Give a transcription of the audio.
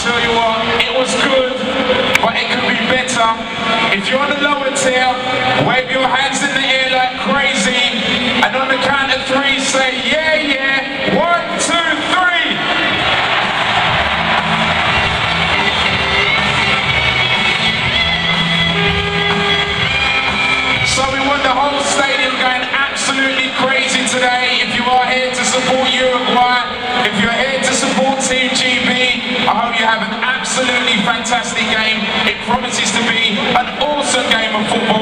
tell you what, it was good, but it could be better. If you're on the lower tier, wave your hands in the air like crazy, and on the count of 3, say yeah, yeah. 1, 2, 3. So we want the whole stadium going absolutely crazy today. If you are here to support Uruguay, if you're here to support Team GB, I hope you have an absolutely fantastic game. It promises to be an awesome game of football.